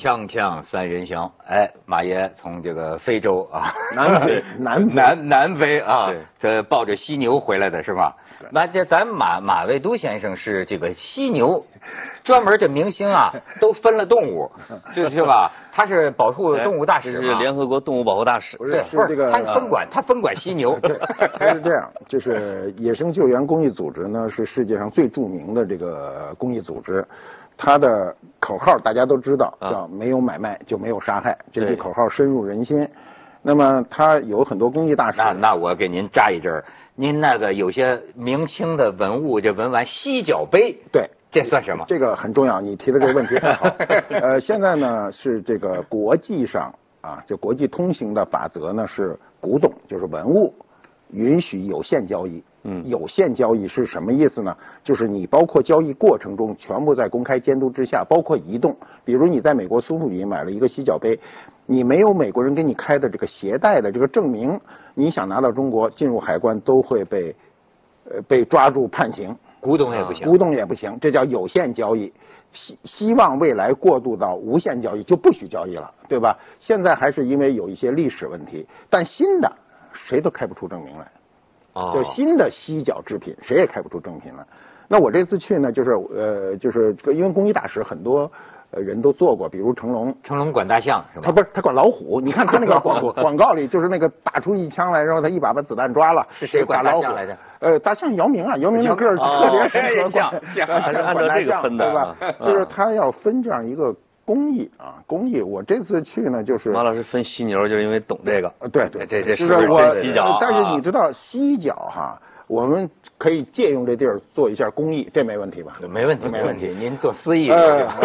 锵锵三人行，哎，马爷从这个非洲啊，南非啊，这抱着犀牛回来的是吧？那这咱马未都先生是这个犀牛，专门这明星啊都分了动物，是吧？他是保护动物大使， 是联合国动物保护大使。 对，不是这个他分管犀牛。 他是这样，就是野生救援公益组织呢，是世界上最著名的这个公益组织。它的口号大家都知道，叫没有买卖就没有杀害，这句口号深入人心。那么它有很多公益大使。 那我给您扎一针，您那个有些明清的文物，这文玩犀角杯， 对， 这算什么？ 这个很重要，你提的这个问题很好。现在呢是这个国际上啊，就国际通行的法则呢是古董，就是文物允许有限交易。有限交易是什么意思呢？就是你包括交易过程中全部在公开监督之下，包括移动。比如你在美国苏富比买了一个犀角杯，你没有美国人给你开的这个携带的这个证明，你想拿到中国进入海关都会被抓住判刑。 古董也不行， 古董也不行，这叫有限交易。希望未来过渡到无限交易，就不许交易了，对吧？现在还是因为有一些历史问题，但新的谁都开不出证明来。就是新的犀角制品，谁也开不出正品来。那我这次去呢，就是因为公益大使很多人都做过，比如成龙管大象是吧？ 他管老虎。你看他那个广告里，就是那个打出一枪来，然后他一把子弹抓了。 是谁管大象来着？大象姚明啊，姚明那个儿特别适合像按照这个分的， 对吧？就是他要分这样一个公益啊，公益。我这次去呢，就是马老师分犀牛，就是因为懂这个。 对， 这是我犀角。 但是你知道犀角哈，我们可以借用这地儿做一下公益，这没问题吧？ 没问题，您做私益。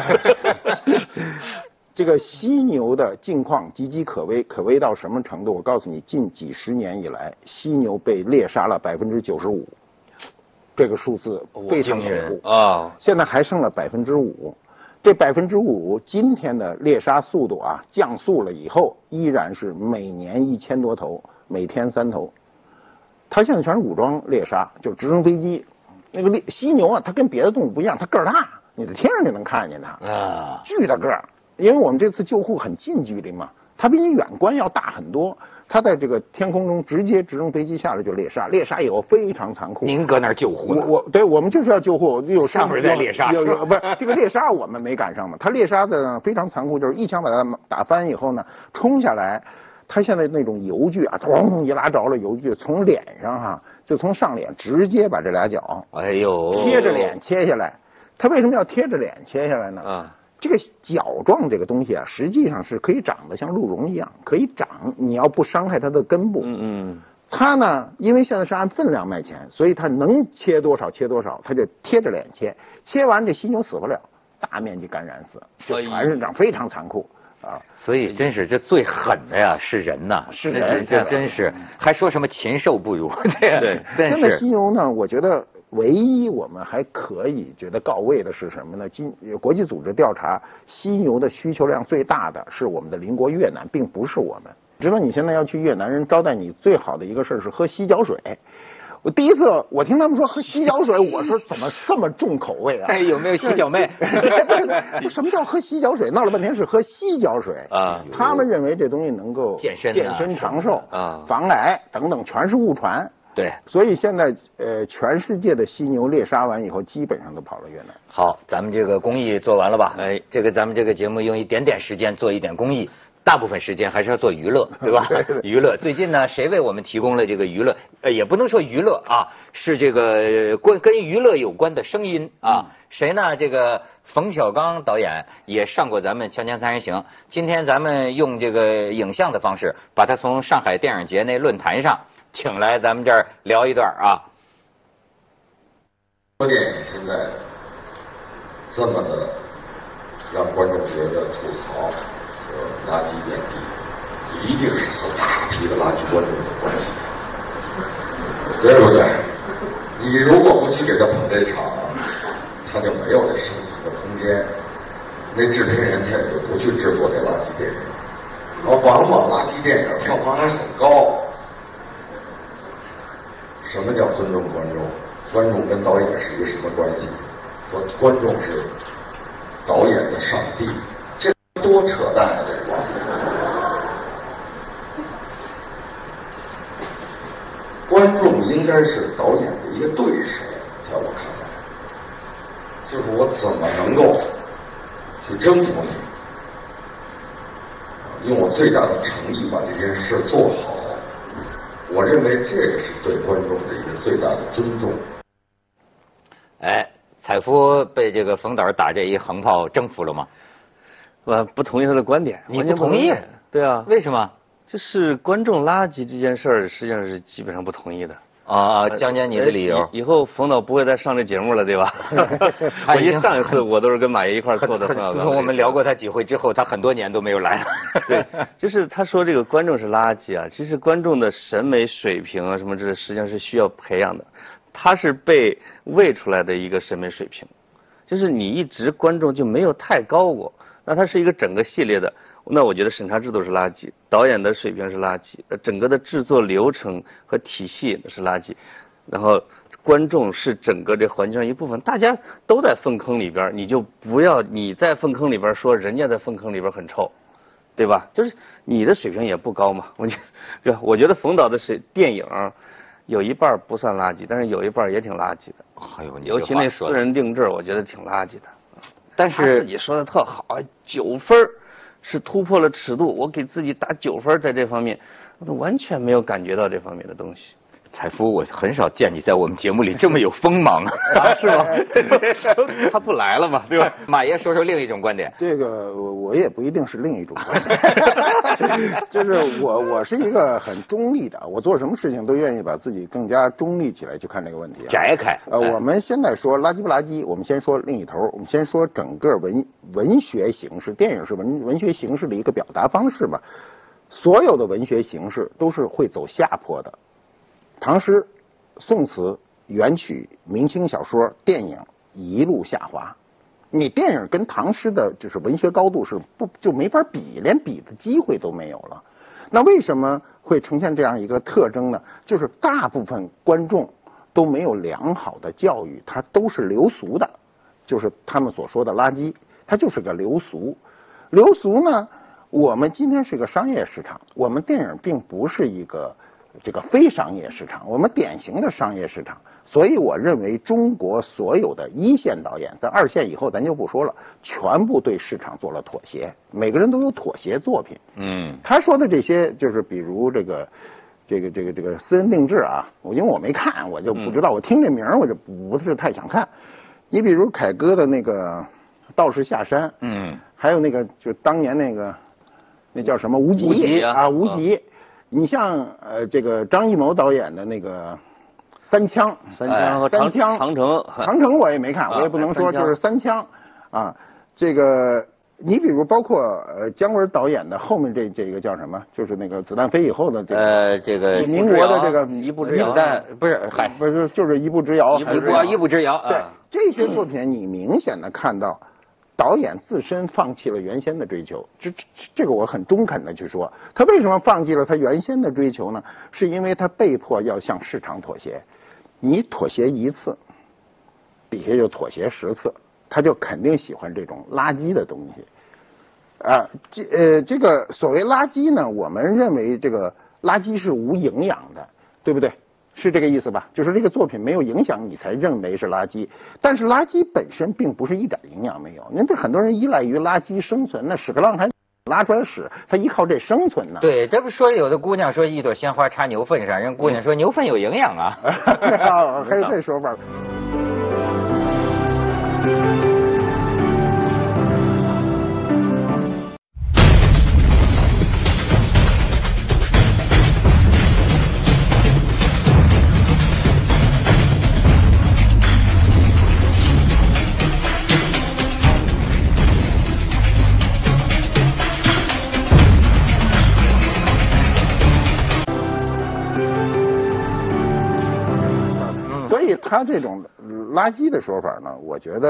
这个犀牛的境况岌岌可危，可危到什么程度？我告诉你，近几十年以来，犀牛被猎杀了95%，这个数字非常恐怖啊！现在还剩了5%。这5%，今天的猎杀速度啊，降速了以后，依然是每年1000多头，每天3头。它现在全是武装猎杀，就直升飞机。那个犀牛啊，它跟别的动物不一样，它个儿大，你在天上就能看见它啊，巨大个儿。因为我们这次救护很近距离嘛，它比你远观要大很多。它在这个天空中直接直升飞机下来就猎杀，猎杀以后非常残酷。 您搁那儿救护呢？ 我们就是要救护，有上面在猎杀， 不是这个猎杀我们没赶上嘛？它猎杀的非常残酷，就是一枪把它打翻以后呢，冲下来，它现在那种油锯啊，咚一拉着了油锯，从脸上哈，就从上脸直接把这俩脚， 哎呦， 贴着脸切下来。它为什么要贴着脸切下来呢？这个角状这个东西啊，实际上是可以长得像鹿茸一样，可以长，你要不伤害它的根部。它呢，因为现在是按分量卖钱，所以它能切多少切多少，它就贴着脸切。切完这犀牛死不了，大面积感染死，就全是这样，非常残酷啊！ 所以真是这最狠的呀是人呐， 是人， 这真是还说什么禽兽不如？对， 真的犀牛呢，我觉得。唯一我们还可以觉得告慰的是什么呢？国际组织调查，犀牛的需求量最大的是我们的邻国越南，并不是我们。知道你现在要去越南，人招待你最好的一个事儿是喝犀角水。我第一次我听他们说喝犀角水，我说怎么这么重口味啊？ 哎，有没有犀角妹？ 什么叫喝犀角水？闹了半天是喝犀角水啊！他们认为这东西能够健身长寿啊，防癌等等，全是误传。 对， 所以现在全世界的犀牛猎杀完以后，基本上都跑了越南。 好，咱们这个公益做完了吧？哎，咱们这个节目用一点点时间做一点公益，大部分时间还是要做娱乐，对吧？娱乐。最近呢，谁为我们提供了这个娱乐？也不能说娱乐啊，是这个跟娱乐有关的声音啊。谁呢？这个冯小刚导演也上过咱们《锵锵三人行》。今天咱们用这个影像的方式，把他从上海电影节那论坛上请来咱们这儿聊一段啊。 电影现在这么的让观众觉得吐槽和垃圾遍地，一定是和大批的垃圾观众有关系，对不对？你如果不去给他捧这场，他就没有这生存的空间，那制片人他也就不去制作这垃圾电影，往往垃圾电影票房还很高。什么叫尊重观众？观众跟导演是一个什么关系？说观众是导演的上帝，这多扯淡啊！这个观众应该是导演的一个对手，在我看来，就是我怎么能够去征服你，用我最大的诚意把这件事做好。我认为这个是对观众的一个最大的尊重。 哎，采夫被这个冯导打这一横炮征服了吗？ 我不同意他的观点。 你不同意？ 对啊。 为什么？ 就是观众垃圾这件事儿，实际上是基本上不同意的。 啊，讲讲你的理由。 以后冯导不会再上这节目了，对吧？我上一次我都是跟马爷一块做的。 自从我们聊过他几回之后，他很多年都没有来了。 对，就是他说这个观众是垃圾啊，其实观众的审美水平啊什么这实际上是需要培养的，他是被喂出来的一个审美水平，就是你一直观众就没有太高过，那它是一个整个系列的。那我觉得审查制度是垃圾，导演的水平是垃圾，整个的制作流程和体系是垃圾，然后观众是整个这环境上一部分，大家都在粪坑里边，你就不要你在粪坑里边说人家在粪坑里边很臭，对吧？就是你的水平也不高嘛。我觉得冯导的电影有一半不算垃圾，但是有一半也挺垃圾的。 哎呦， 尤其那私人定制，我觉得挺垃圾的。 但是你说的特好，9分。是突破了尺度，我给自己打9分，在这方面，我完全没有感觉到这方面的东西。 采夫，我很少见你在我们节目里这么有锋芒啊，是吗？他不来了嘛，对吧？ 马爷说说另一种观点。 这个我也不一定是另一种观点，就是我是一个很中立的，我做什么事情都愿意把自己更加中立起来去看这个问题。 摘开。 我们现在说垃圾不垃圾，我们先说另一头，我们先说整个文学形式，电影是文学形式的一个表达方式嘛，所有的文学形式都是会走下坡的。唐诗、宋词、元曲、明清小说、电影一路下滑，你电影跟唐诗的就是文学高度是就没法比，连比的机会都没有了。那为什么会呈现这样一个特征呢？就是大部分观众都没有良好的教育，他都是流俗的，就是他们所说的垃圾，它就是个流俗。流俗呢，我们今天是个商业市场，我们电影并不是一个这个非商业市场，我们典型的商业市场。所以我认为中国所有的一线导演，在2线以后咱就不说了，全部对市场做了妥协，每个人都有妥协作品。他说的这些就是比如这个私人定制啊，因为我没看，我就不知道，我听这名我就不是太想看。你比如凯歌的那个道士下山，还有那个就当年那叫什么无极啊，无极。你像这个张艺谋导演的那个三枪和长城我也没看，我也不能说，就是三枪啊。这个你比如包括姜文导演的后面这个叫什么，就是那个子弹飞以后的这个民国的这个一步之遥， 不是就是一步之遥， 一步之遥。 对，这些作品你明显的看到导演自身放弃了原先的追求，这个我很中肯的去说，他为什么放弃了他原先的追求呢？是因为他被迫要向市场妥协，你妥协1次，底下就妥协10次，他就肯定喜欢这种垃圾的东西。这个所谓垃圾呢，我们认为这个垃圾是无营养的，对不对？是这个意思吧？就是这个作品没有影响，你才认为是垃圾。但是垃圾本身并不是一点营养没有。您这很多人依赖于垃圾生存，那屎壳郎还拉出来屎，他依靠这生存呢。 对，这不说有的姑娘说一朵鲜花插牛粪上，人姑娘说牛粪有营养啊。 还有这说法。他这种垃圾的说法呢，我觉得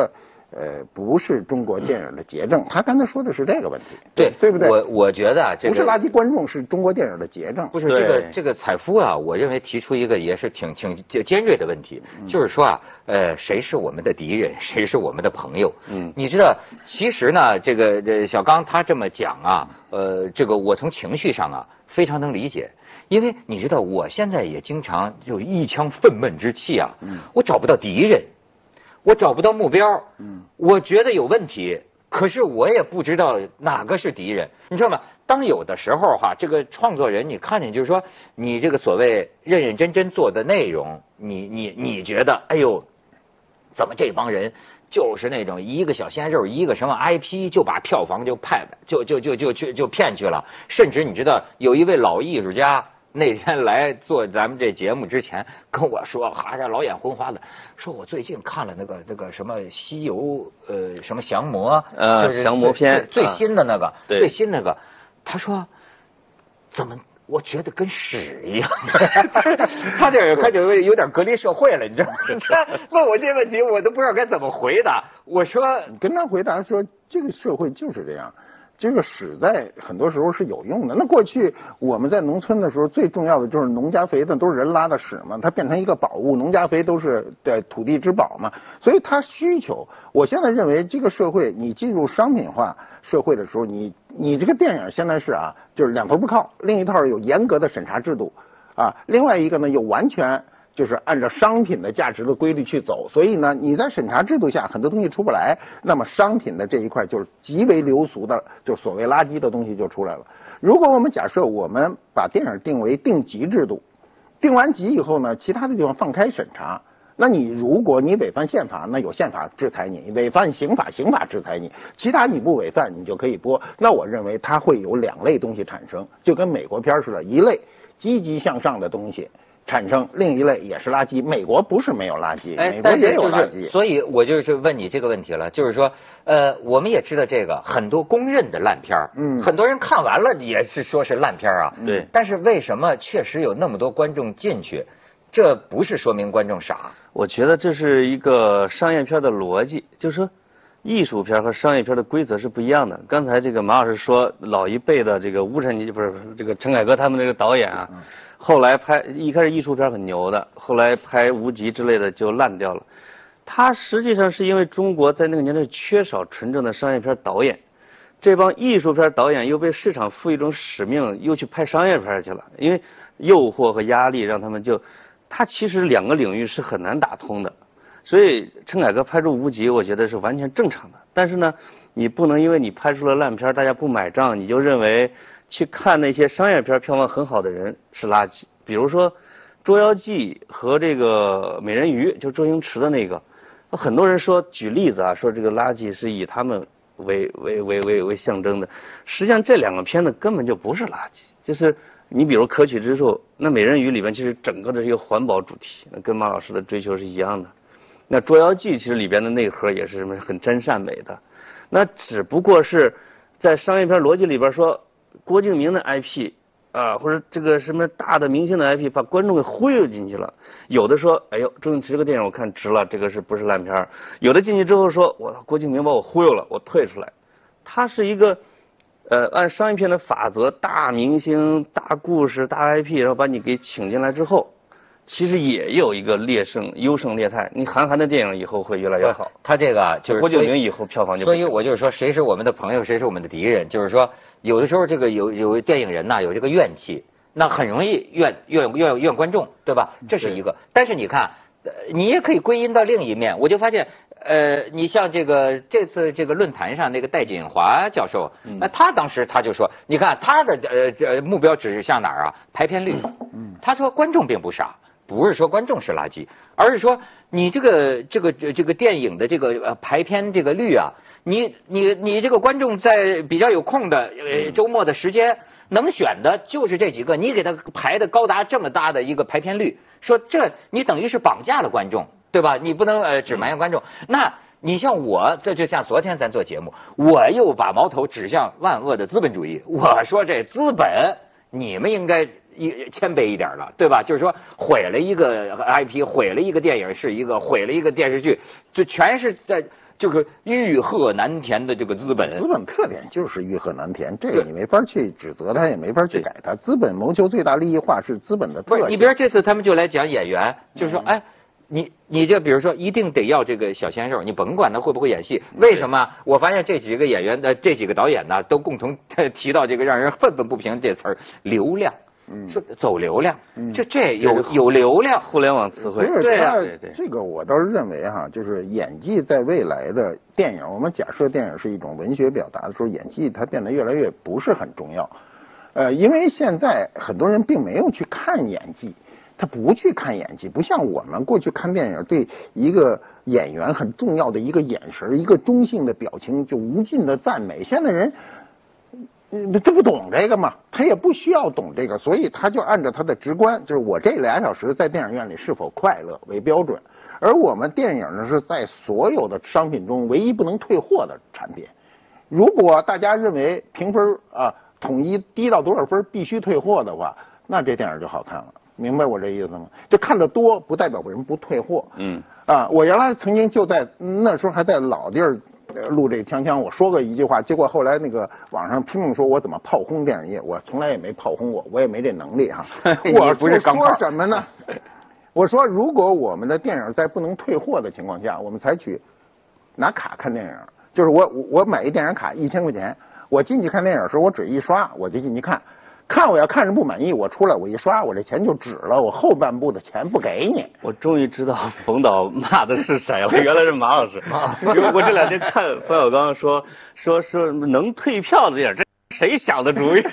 不是中国电影的结症。他刚才说的是这个问题， 对不对？ 我觉得这个不是垃圾观众，是中国电影的结症。 不是这个采夫啊，我认为提出一个也是挺尖锐的问题，就是说啊，谁是我们的敌人，谁是我们的朋友？你知道，其实呢，这个小刚他这么讲啊，这个我从情绪上啊非常能理解。因为你知道，我现在也经常有一腔愤懑之气啊，我找不到敌人，我找不到目标，我觉得有问题，可是我也不知道哪个是敌人，你知道吗？当有的时候哈，这个创作人你看见就是说，你这个所谓认认真真做的内容，你觉得，哎呦，怎么这帮人就是那种一个小鲜肉，一个什么 IP 就把票房就骗去了，甚至你知道有一位老艺术家。那天来做咱们这节目之前跟我说，哈家老眼昏花的，说我最近看了那个什么西游什么降魔，就是降魔篇最新的那个， 对， 最新那个，他说怎么我觉得跟屎一样，他这开始有点隔离社会了，你知道吗？问我这问题我都不知道该怎么回答。我说你跟他回答说，这个社会就是这样。这个屎在很多时候是有用的。那过去我们在农村的时候，最重要的就是农家肥，那都是人拉的屎嘛，它变成一个宝物。农家肥都是土地之宝嘛，所以它需求。我现在认为这个社会，你进入商品化社会的时候，你这个电影现在是啊，就是两头不靠，另一套有严格的审查制度啊，另外一个呢又完全。就是按照商品的价值的规律去走，所以呢，你在审查制度下很多东西出不来，那么商品的这一块就是极为流俗的，就所谓垃圾的东西就出来了。如果我们假设我们把电影定为定级制度，定完级以后呢，其他的地方放开审查，那你如果你违反宪法，那有宪法制裁你；违反刑法，刑法制裁你；其他你不违反，你就可以播。那我认为它会有两类东西产生，就跟美国片似的，一类积极向上的东西。产生另一类也是垃圾，美国不是没有垃圾，美国也有垃圾。 所以我就是问你这个问题了，就是说，我们也知道这个很多公认的烂片儿，很多人看完了也是说是烂片啊， 对。 但是为什么确实有那么多观众进去？这不是说明观众傻。 我觉得这是一个商业片的逻辑，就是说，艺术片和商业片的规则是不一样的。刚才这个马老师说，老一辈的这个吴晨不是这个陈凯歌他们那个导演啊。后来一开始艺术片很牛的，后来拍无极之类的就烂掉了。他实际上是因为中国在那个年代缺少纯正的商业片导演，这帮艺术片导演又被市场赋予一种使命，又去拍商业片去了。因为诱惑和压力让他们他其实两个领域是很难打通的。所以陈凯歌拍出无极，我觉得是完全正常的。但是呢，你不能因为你拍出了烂片，大家不买账，你就认为。去看那些商业片票房很好的人是垃圾，比如说《捉妖记》和这个《美人鱼》，就周星驰的那个，很多人说举例子啊，说这个垃圾是以他们为象征的。实际上这两个片子根本就不是垃圾，就是你比如可取之处，那《美人鱼》里边其实整个的是一个环保主题，跟马老师的追求是一样的。那《捉妖记》其实里边的内核也是什么很真善美的，那只不过是在商业片逻辑里边说。郭敬明的 IP 啊，或者这个什么大的明星的 IP， 把观众给忽悠进去了。有的说，哎呦，周星驰这个电影我看值了，这个是不是烂片？有的进去之后说，郭敬明把我忽悠了，我退出来。他是一个，按商业片的法则，大明星、大故事、大 IP， 然后把你给请进来之后。其实也有一个优胜劣汰。你韩寒的电影以后会越来越好。 他这个就是郭敬明以后票房就。 所以我就是说，谁是我们的朋友，谁是我们的敌人？就是说，有的时候这个有电影人呐，有这个怨气，那很容易怨观众，对吧？这是一个。但是你看，你也可以归因到另一面。我就发现，你像这次这个论坛上那个戴锦华教授，那他当时他就说，你看他的目标指向哪儿啊？排片率。他说观众并不傻。不是说观众是垃圾，而是说你这个电影的这个排片这个率啊，你这个观众在比较有空的周末的时间能选的就是这几个，你给他排的高达这么大的一个排片率，说这你等于是绑架了观众，对吧？你不能只埋怨观众。那你像我，这就像昨天咱做节目，我又把矛头指向万恶的资本主义，我说这资本你们应该谦卑一点了，对吧？就是说毁了一个 IP， 毁了一个电影是一个，毁了一个电视剧，就全是在这个欲壑难填的这个资本。 资本特点就是欲壑难填，这个你没法去指责他，也没法去改他。资本谋求最大利益化是资本的特点。 不是，你比如这次他们就来讲演员，就是说，哎。你这比如说一定得要这个小鲜肉，你甭管他会不会演戏。为什么？我发现这几个演员的这几个导演呢，都共同提到这个让人愤愤不平这词儿——流量。说走流量，这有流量， 互联网词汇。 对啊，这个我倒是认为哈，就是演技在未来的电影，我们假设电影是一种文学表达的时候，演技它变得越来越不是很重要。因为现在很多人并没有去看演技。他不去看演技，不像我们过去看电影，对一个演员很重要的一个眼神、一个中性的表情就无尽的赞美。现在人，他不懂这个嘛，他也不需要懂这个，所以他就按照他的直观，就是我这2小时在电影院里是否快乐为标准。而我们电影呢，是在所有的商品中唯一不能退货的产品。如果大家认为评分统一低到多少分必须退货的话，那这电影就好看了。明白我这意思吗？就看得多不代表人不退货。我原来曾经就在那时候还在老地儿录这锵锵，我说过一句话，结果后来那个网上拼命说我怎么炮轰电影业，我从来也没炮轰过，我也没这能力哈。我不是说什么呢？我说如果我们的电影在不能退货的情况下，我们采取拿卡看电影，就是我买一电影卡1000块钱，我进去看电影的时候我只一刷我就进去看。我要看着不满意，我出来我一刷，我这钱就止了，我后半部的钱不给你。 我终于知道冯导骂的是谁了，原来是马老师。我这2天看冯小刚说能退票的电影，这谁想的主意？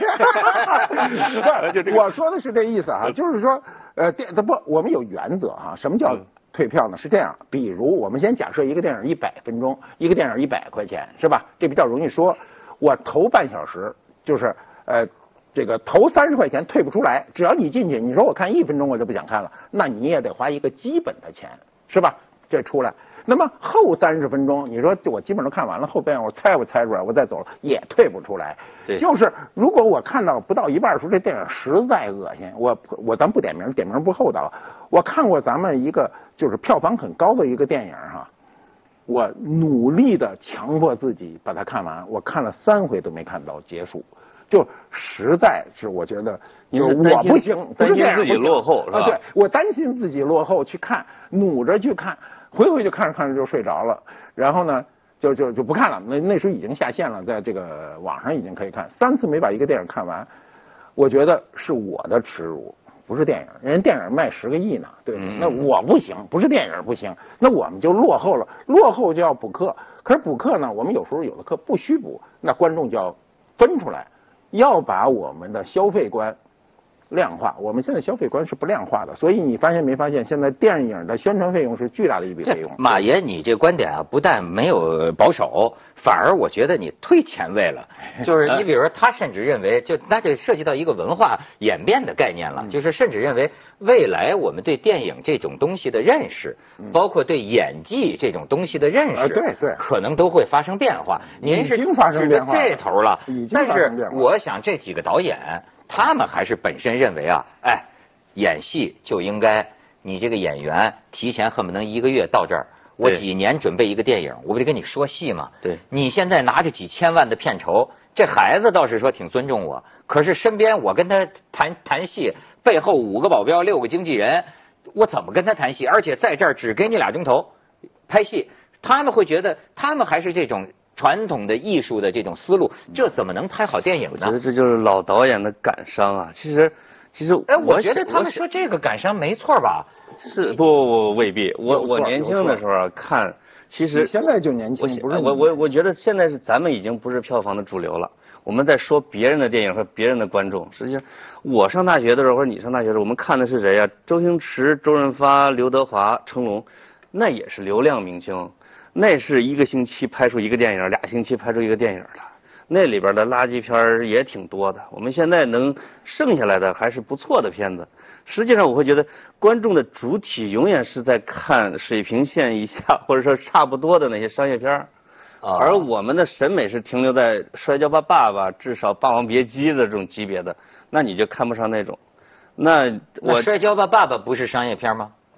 我说的是这意思啊，就是说，我们有原则哈。什么叫退票呢？是这样，比如我们先假设一个电影100分钟，一个电影100块钱，是吧？这比较容易说。我头半小时就是这个头30块钱退不出来，只要你进去，你说我看1分钟我就不想看了，那你也得花一个基本的钱，是吧？这出来。那么后30分钟，你说我基本上看完了，后边我猜出来，我再走了也退不出来。就是如果我看到不到一半的时候，这电影实在恶心，咱不点名，点名不厚道。我看过咱们一个就是票房很高的一个电影哈，我努力的强迫自己把它看完，我看了3回都没看到结束。就实在是我觉得，我不行，不是担心自己落后是吧？ 对，我担心自己落后，去看，努着去看，回就看着就睡着了，然后呢，就不看了。那时候已经下线了，在这个网上已经可以看。3次没把一个电影看完，我觉得是我的耻辱，不是电影。人电影卖10个亿呢，对吧？那我不行，不是电影不行，那我们就落后了，落后就要补课。可是补课呢，我们有时候有的课不需补，那观众就要分出来。要把我们的消费观量化，我们现在消费观是不量化的，所以你发现没发现，现在电影的宣传费用是巨大的一笔费用。 马爷，你这观点啊，不但没有保守，反而我觉得你忒前卫了。就是你比如说，他甚至认为，那就涉及到一个文化演变的概念了，就是甚至认为未来我们对电影这种东西的认识，包括对演技这种东西的认识， 对， 可能都会发生变化。您是已经发生变化这头了， 但是我想这几个导演。他们还是本身认为啊，演戏就应该你这个演员提前恨不能1个月到这儿，我几年准备一个电影，我不得跟你说戏吗？ 对， 你现在拿着几千万的片酬，这孩子倒是说挺尊重我，可是身边我跟他谈戏，背后5个保镖6个经纪人，我怎么跟他谈戏？而且在这儿只给你2钟头拍戏，他们会觉得他们还是这种传统的艺术的这种思路，这怎么能拍好电影呢？ 我觉得这就是老导演的感伤啊。其实， 我觉得他们说这个感伤没错吧？ 是不未必。我年轻的时候看，其实现在就年轻，不是我觉得现在是咱们已经不是票房的主流了。我们在说别人的电影和别人的观众。实际上，我上大学的时候或者你上大学的时候，我们看的是谁呀？周星驰、周润发、刘德华、成龙，那也是流量明星。那是1个星期拍出一个电影，2星期拍出一个电影的，那里边的垃圾片也挺多的。我们现在能剩下来的还是不错的片子。实际上，我会觉得观众的主体永远是在看水平线以下或者说差不多的那些商业片而我们的审美是停留在《摔跤吧，爸爸》至少《霸王别姬》的这种级别的，那你就看不上那种。那摔跤吧，爸爸不是商业片吗？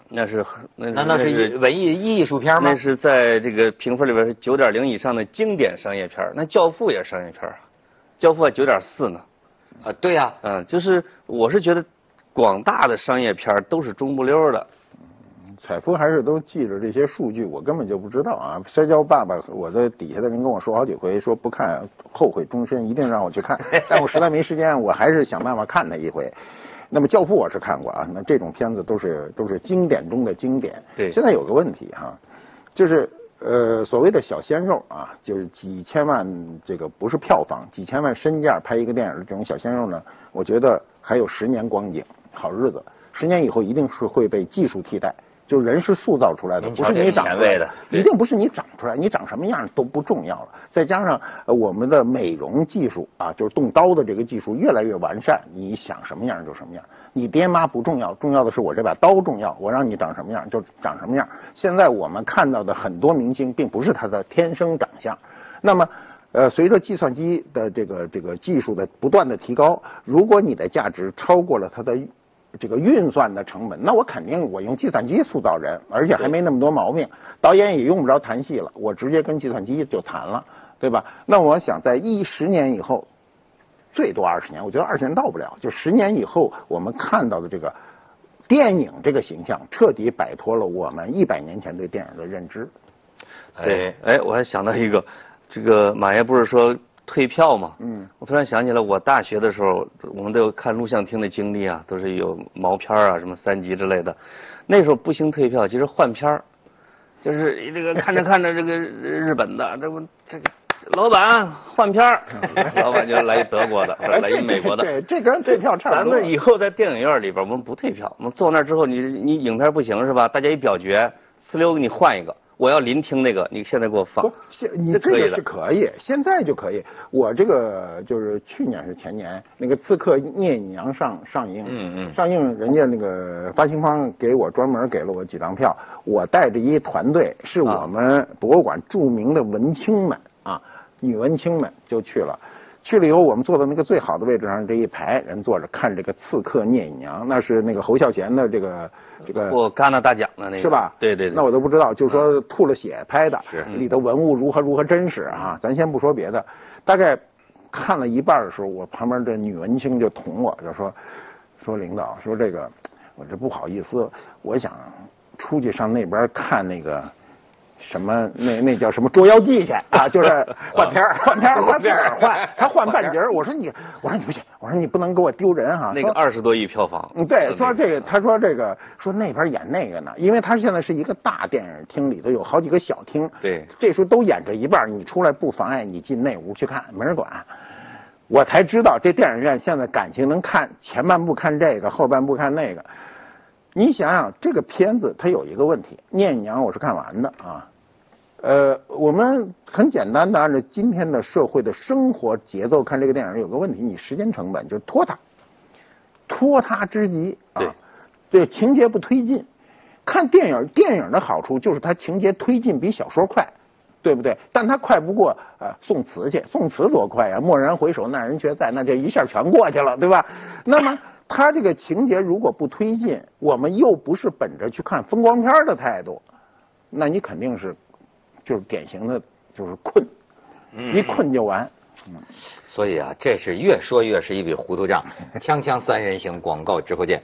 那是难道是文艺术片吗？ 那是在这个评分里边是9.0以上的经典商业片。那《教父》也是商业片，《教父》还9.4呢。 啊，对呀， 就是我是觉得广大的商业片都是中不溜的。 采夫还是都记着这些数据，我根本就不知道啊！摔跤爸爸，我的底下的人跟我说好几回，说不看后悔终身，一定让我去看，但我实在没时间，我还是想办法看他一回。那么《教父》我是看过啊，那这种片子都是经典中的经典。 对， 现在有个问题哈，就是所谓的小鲜肉啊，就是几千万这个不是票房，几千万身价拍一个电影的这种小鲜肉呢，我觉得还有10年光景，好日子，10年以后一定是会被技术替代。就人是塑造出来的，不是你长出来的，一定不是你长出来，你长什么样都不重要了。再加上我们的美容技术啊，就是动刀的这个技术越来越完善，你想什么样就什么样。你爹妈不重要，重要的是我这把刀重要，我让你长什么样就长什么样。现在我们看到的很多明星，并不是他的天生长相。那么，随着计算机的这个技术的不断的提高，如果你的价值超过了它的这个运算的成本，那我肯定我用计算机塑造人，而且还没那么多毛病，导演也用不着谈戏了，我直接跟计算机就谈了，对吧？那我想在10年以后，最多20年，我觉得20年到不了，就10年以后，我们看到的这个电影这个形象，彻底摆脱了我们100年前对电影的认知。 对，我还想到一个，这个马爷不是说退票嘛，我突然想起来，我大学的时候，我们都有看录像厅的经历啊，都是有毛片啊，什么3级之类的。那时候不兴退票，其实换片儿，就是这个看着看着这个日本的，这个老板换片儿，老板就来一德国的，来一美国的。 对，这跟退票差不多。 咱们以后在电影院里边，我们不退票，我们坐那之后，你影片不行是吧？大家一表决，呲溜给你换一个。我要临听那个，你现在给我放。 不，你这个是可以，现在就可以。我这个就是去年是前年，那个《刺客聂隐娘》上映，上映人家那个发行方专门给了我几张票，我带着一团队，是我们博物馆著名的文青们啊，女文青们就去了。去了以后，我们坐在那个最好的位置上，这一排人坐着看这个《刺客聂隐娘》，那是那个侯孝贤的这个获戛纳大奖的那个是吧？ 对。 那我都不知道，就是说吐了血拍的，里头文物如何真实啊！咱先不说别的，大概看了一半的时候，我旁边这女文青就捅我，就说领导说这个，我这不好意思，我想出去上那边看那个。什么那叫什么捉妖记去啊？就是换片儿，他换半截儿。我说你不行，我说你不能给我丢人哈。 那个20多亿票房。 对，说这个，他说这个，说那边演那个呢，因为他现在是一个大电影厅，里头有好几个小厅。 对， 这时候都演着一半，你出来不妨碍你进那屋去看，没人管。我才知道这电影院现在感情能看前半部看这个，后半部看那个。你想想这个片子，它有一个问题，《聂隐娘》我是看完的啊。我们很简单的按照今天的社会的生活节奏看这个电影，有个问题，你时间成本就是拖沓之极啊。对，情节不推进。看电影的好处就是它情节推进比小说快，对不对？但它快不过宋词去，宋词多快啊！蓦然回首，那人却在，那这一下全过去了，对吧？那么它这个情节如果不推进，我们又不是本着去看风光片的态度，那你肯定是。就是典型的，就是困，一困就完。 所以啊，这是越说越是一笔糊涂账。锵锵三人行，广告之后见。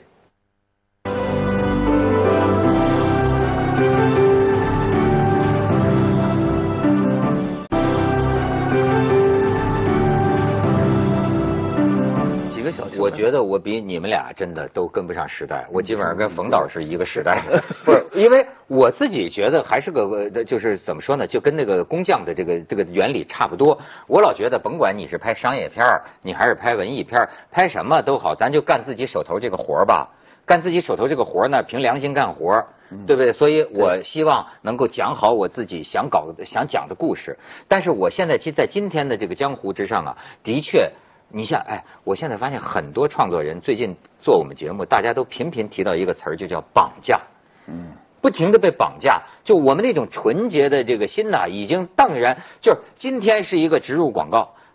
我觉得我比你们俩真的都跟不上时代，我基本上跟冯导是一个时代。不是，因为我自己觉得还是就是怎么说呢，就跟那个工匠的这个原理差不多。我老觉得，甭管你是拍商业片你还是拍文艺片拍什么都好，咱就干自己手头这个活吧。干自己手头这个活呢，凭良心干活，对不对？所以我希望能够讲好我自己想讲的故事。但是我现在在今天的这个江湖之上啊，的确。你像我现在发现很多创作人最近做我们节目，大家都频频提到一个词儿，就叫绑架。不停地被绑架，就我们那种纯洁的这个心呐，已经荡然。就是今天是一个植入广告，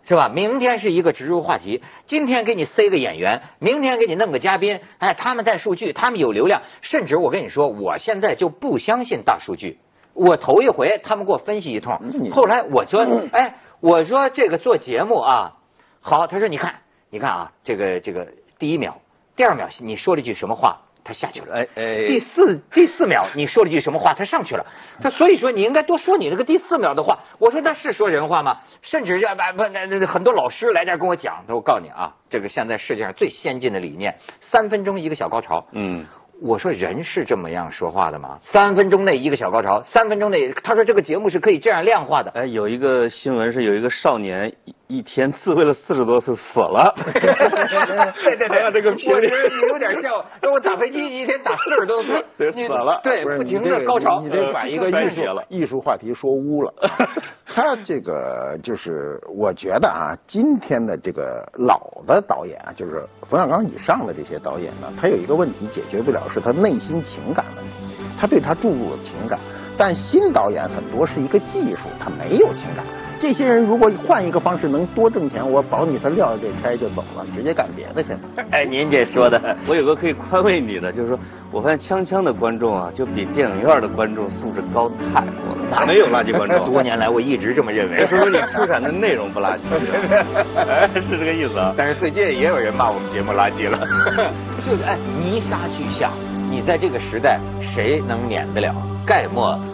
是吧？明天是一个植入话题，今天给你塞个演员，明天给你弄个嘉宾，哎，他们带数据，他们有流量，甚至我跟你说，我现在就不相信大数据。我头一回他们给我分析一通，后来我说，哎，我说这个做节目啊，好，他说你看啊，这个第一秒、第二秒你说了一句什么话？他下去了，第四秒你说了一句什么话？他上去了。他所以说你应该多说你那个第4秒的话。我说那是说人话吗？甚至很多老师来这儿跟我讲，我告诉你啊，这个现在世界上最先进的理念，3分钟一个小高潮。我说人是这么样说话的吗？3分钟内一个小高潮，3分钟内，他说这个节目是可以这样量化的。 哎，有一个新闻是有一个少年一天自慰了40多次死了。 对，这个我觉得你有点像我打飞机一天打40多次， 死了。 对，不停的高潮。 你得把一个艺术话题说污了。他这个就是我觉得啊，今天的这个老的导演啊，就是冯小刚以上的这些导演呢，他有一个问题解决不了，是他内心情感问题，他对他注入了情感。但新导演很多是一个技术，他没有情感。这些人如果换一个方式能多挣钱，我保你他撂下这差就走了，直接干别的去了。 哎，您这说的， 我有个可以宽慰你的，就是说我发现锵锵的观众啊，就比电影院的观众素质高太多了，没有垃圾观众。 多年来我一直这么认为。 说你出产的内容不垃圾，是这个意思啊。 但是最近也有人骂我们节目垃圾了。就是泥沙俱下，你在这个时代谁能免得了？盖莫